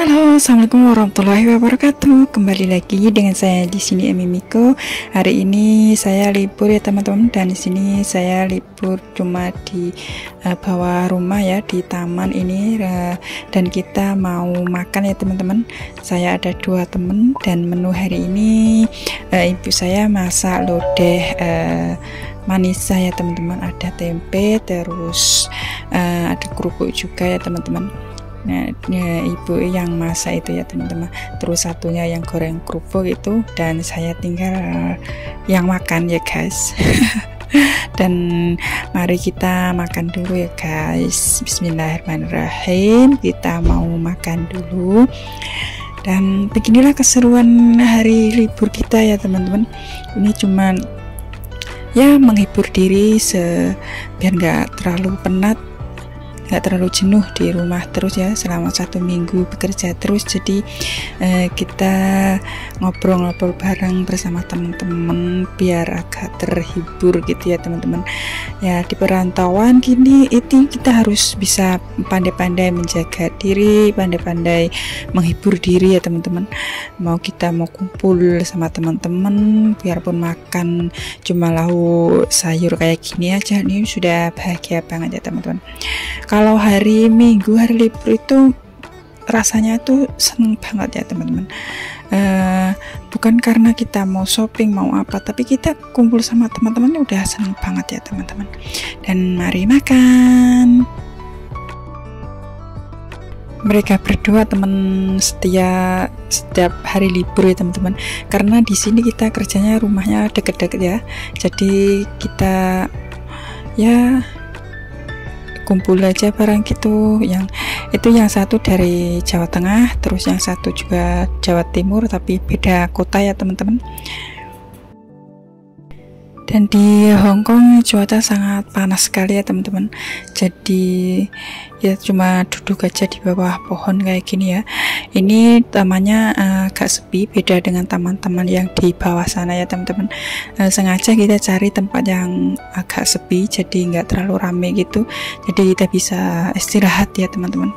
Halo, assalamualaikum warahmatullahi wabarakatuh. Kembali lagi dengan saya di sini Emi Miko. Hari ini saya libur ya teman-teman, dan di sini saya libur cuma di bawah rumah ya, di taman ini, dan kita mau makan ya teman-teman. Saya ada dua teman, dan menu hari ini ibu saya masak lodeh manisa ya teman-teman. Ada tempe, terus ada kerupuk juga ya teman-teman. Nah, ibu yang masak itu ya teman-teman, terus satunya yang goreng kerupuk itu, dan saya tinggal yang makan ya guys. Dan mari kita makan dulu ya guys. Bismillahirrahmanirrahim, kita mau makan dulu. Dan beginilah keseruan hari libur kita ya teman-teman. Ini cuman ya menghibur diri biar nggak terlalu penat, nggak terlalu jenuh di rumah terus ya selama 1 minggu bekerja terus. Jadi kita ngobrol-ngobrol bareng bersama teman-teman biar agak terhibur gitu ya teman-teman. Ya di perantauan gini itu kita harus bisa pandai-pandai menjaga diri, pandai-pandai menghibur diri ya teman-teman. Kita mau kumpul sama teman-teman, biarpun makan cuma lauk sayur kayak gini aja, ini sudah bahagia banget ya teman-teman. Kalau hari Minggu, hari libur itu rasanya tuh seneng banget ya teman-teman. Bukan karena kita mau shopping mau apa, tapi kita kumpul sama teman-teman udah seneng banget ya teman-teman. Dan mari makan. Mereka berdua teman setia setiap hari libur ya teman-teman, karena di sini kita kerjanya rumahnya deket-deket ya, jadi kita ya kumpul aja bareng gitu. Yang satu dari Jawa Tengah, terus yang satu juga Jawa Timur, tapi beda kota ya teman-teman. Dan di Hong Kong cuaca sangat panas sekali ya teman-teman, jadi ya cuma duduk aja di bawah pohon kayak gini ya. Ini tamannya agak sepi, beda dengan taman-taman yang di bawah sana ya teman-teman. Sengaja kita cari tempat yang agak sepi, jadi nggak terlalu rame gitu, jadi kita bisa istirahat ya teman-teman.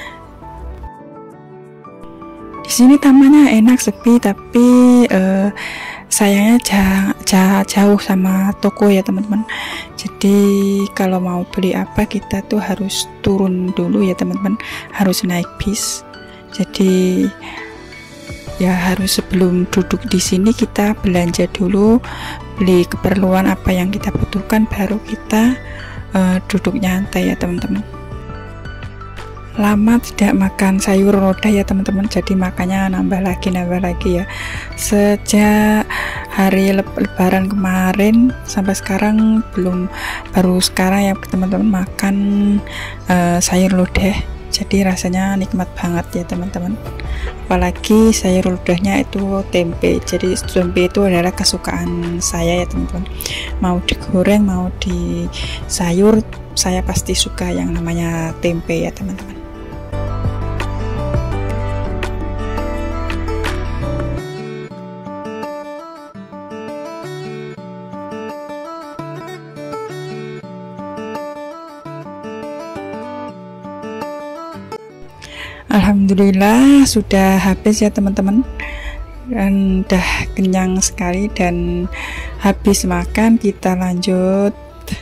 Di sini tamannya enak, sepi, tapi sayangnya jauh sama toko ya teman-teman. Jadi kalau mau beli apa kita tuh harus turun dulu ya teman-teman, harus naik bis. Jadi ya harus sebelum duduk di sini kita belanja dulu, beli keperluan apa yang kita butuhkan, baru kita duduk nyantai ya teman-teman. Lama tidak makan sayur lodeh ya teman-teman, jadi makannya nambah lagi ya. Sejak hari lebaran kemarin sampai sekarang baru sekarang ya teman-teman makan sayur lodeh, jadi rasanya nikmat banget ya teman-teman. Apalagi sayur lodehnya itu tempe, jadi tempe itu adalah kesukaan saya ya teman-teman. Mau digoreng mau di sayur, saya pasti suka yang namanya tempe ya teman-teman. Alhamdulillah sudah habis ya teman-teman, dan udah kenyang sekali. Dan habis makan kita lanjut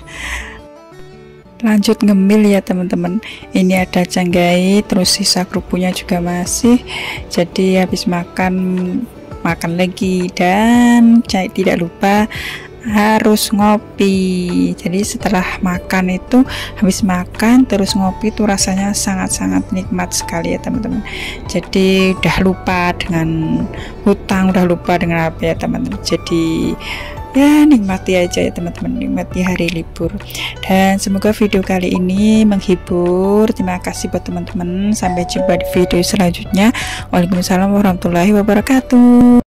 ngemil ya teman-teman. Ini ada canggai, terus sisa kerupuknya juga masih, jadi habis makan lagi. Dan tidak lupa harus ngopi. Jadi setelah makan itu, habis makan terus ngopi itu rasanya sangat-sangat nikmat sekali ya teman-teman. Jadi udah lupa dengan hutang, udah lupa dengan apa ya teman-teman. Jadi ya nikmati aja ya teman-teman, nikmati hari libur. Dan semoga video kali ini menghibur. Terima kasih buat teman-teman, sampai jumpa di video selanjutnya. Waalaikumsalam warahmatullahi wabarakatuh.